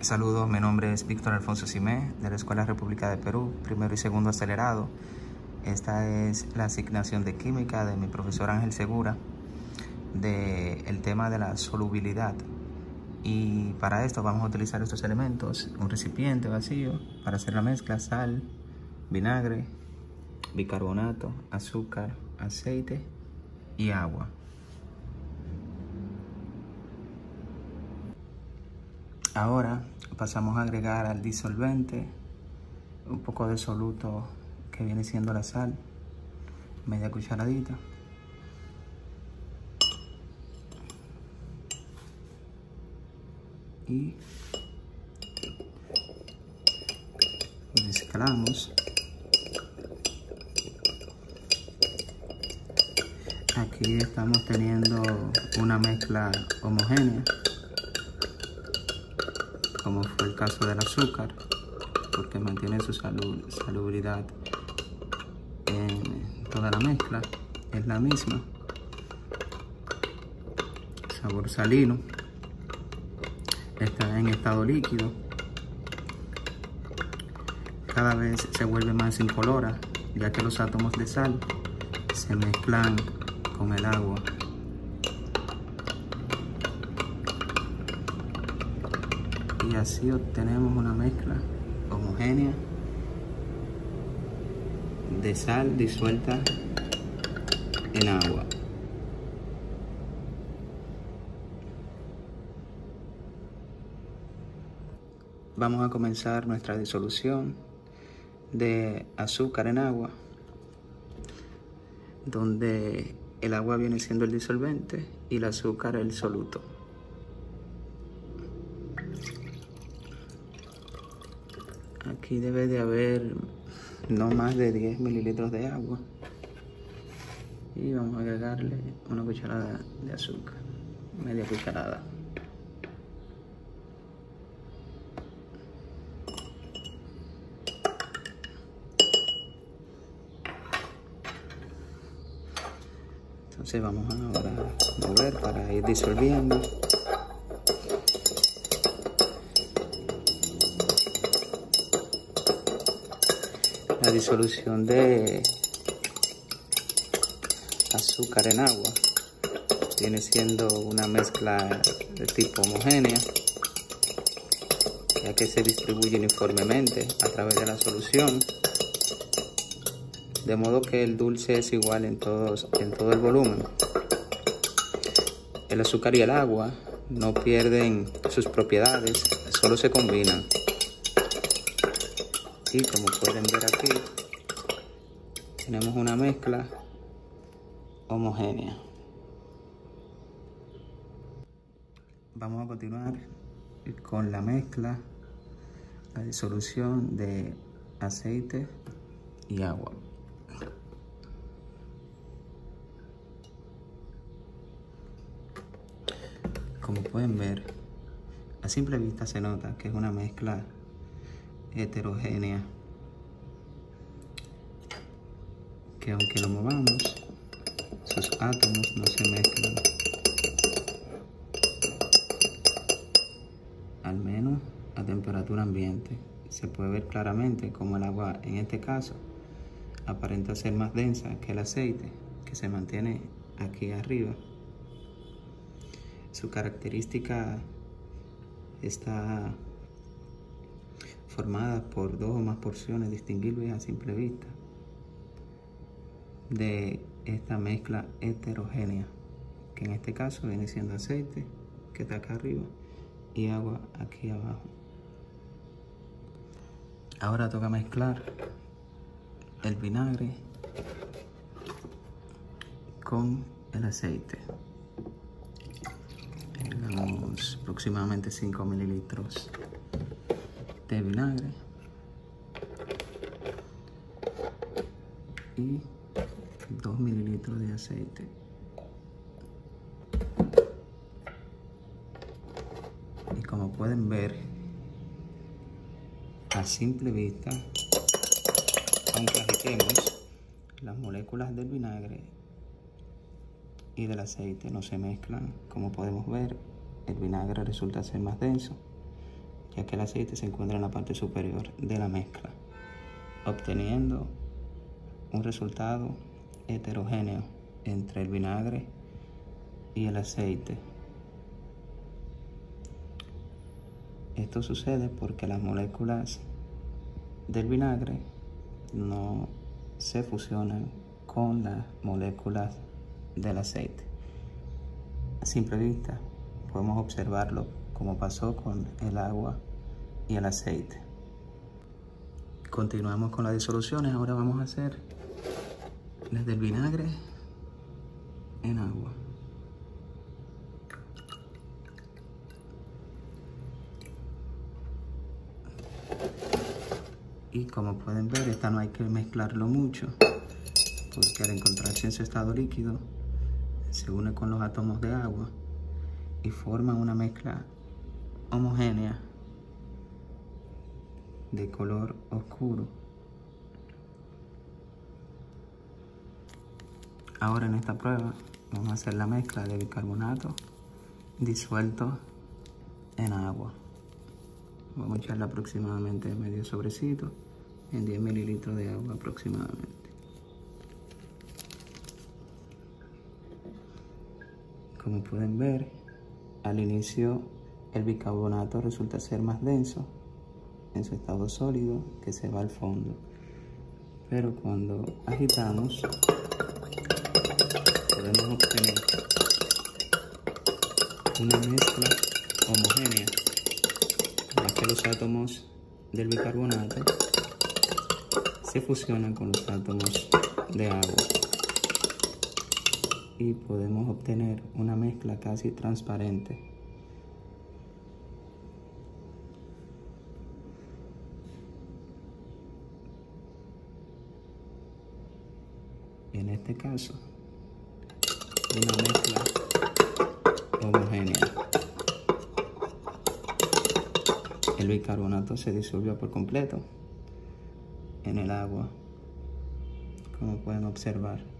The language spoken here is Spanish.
Saludos, mi nombre es Víctor Alfonso Simé, de la Escuela República de Perú, primero y segundo acelerado. Esta es la asignación de química de mi profesor Ángel Segura, del tema de la solubilidad. Y para esto vamos a utilizar estos elementos: un recipiente vacío para hacer la mezcla, sal, vinagre, bicarbonato, azúcar, aceite y agua. Ahora pasamos a agregar al disolvente un poco de soluto que viene siendo la sal, media cucharadita. Y mezclamos. Aquí estamos teniendo una mezcla homogénea, como fue el caso del azúcar, porque mantiene su salubridad en toda la mezcla, es la misma, sabor salino, está en estado líquido, cada vez se vuelve más incolora, ya que los átomos de sal se mezclan con el agua. Y así obtenemos una mezcla homogénea de sal disuelta en agua. Vamos a comenzar nuestra disolución de azúcar en agua, donde el agua viene siendo el disolvente y el azúcar el soluto. Aquí debe de haber no más de 10 mililitros de agua. Y vamos a agregarle una cucharada de azúcar, media cucharada. Entonces vamos ahora a mover para ir disolviendo. La disolución de azúcar en agua viene siendo una mezcla de tipo homogénea, ya que se distribuye uniformemente a través de la solución, de modo que el dulce es igual en todo el volumen. El azúcar y el agua no pierden sus propiedades, solo se combinan. Y como pueden ver aquí, tenemos una mezcla homogénea. Vamos a continuar con la mezcla, la disolución de aceite y agua. Como pueden ver, a simple vista se nota que es una mezcla heterogénea, que aunque lo movamos, sus átomos no se mezclan, al menos a temperatura ambiente. Se puede ver claramente como el agua, en este caso, aparenta ser más densa que el aceite, que se mantiene aquí arriba. Su característica está formada por dos o más porciones distinguibles a simple vista de esta mezcla heterogénea, que en este caso viene siendo aceite, que está acá arriba, y agua aquí abajo. Ahora toca mezclar el vinagre con el aceite. Agregamos aproximadamente 5 mililitros de vinagre y 2 mililitros de aceite. Y como pueden ver, a simple vista, aunque agitemos, las moléculas del vinagre y del aceite no se mezclan. Como podemos ver, el vinagre resulta ser más denso, ya que el aceite se encuentra en la parte superior de la mezcla, obteniendo un resultado heterogéneo entre el vinagre y el aceite. Esto sucede porque las moléculas del vinagre no se fusionan con las moléculas del aceite. A simple vista podemos observarlo como pasó con el agua y el aceite. Continuamos con las disoluciones. Ahora vamos a hacer las del vinagre en agua. Y como pueden ver, esta no hay que mezclarlo mucho, porque al encontrarse en su estado líquido, se une con los átomos de agua y forman una mezcla homogénea de color oscuro. Ahora en esta prueba vamos a hacer la mezcla de bicarbonato disuelto en agua. Vamos a echarle aproximadamente medio sobrecito en 10 mililitros de agua aproximadamente. Como pueden ver, al inicio el bicarbonato resulta ser más denso en su estado sólido, que se va al fondo. Pero cuando agitamos, podemos obtener una mezcla homogénea, ya que los átomos del bicarbonato se fusionan con los átomos de agua y podemos obtener una mezcla casi transparente. En este caso, una mezcla homogénea. El bicarbonato se disolvió por completo en el agua, como pueden observar.